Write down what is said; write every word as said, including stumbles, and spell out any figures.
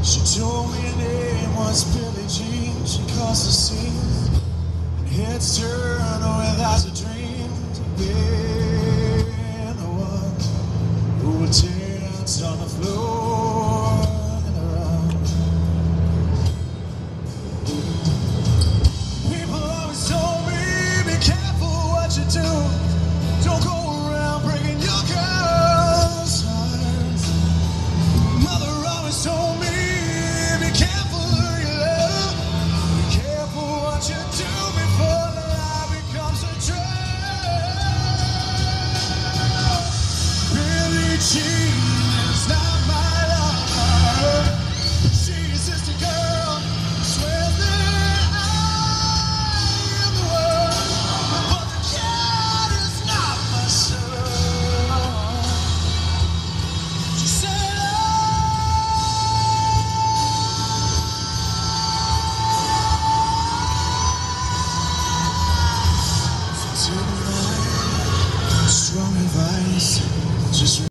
She told me her name was Billie Jean. She caused a scene, and heads turn without a dream to be the one who would dance on the floor and around. People always told me, be careful what you do. Don't go around breaking your girl's heart. Mother always told me, be careful who you love. Be careful what you do before the lie becomes a trap. Billie Jean is not my lover. She's just a girl who swears that I am the one. But the cat is not my son. She said, tonight, strong advice, just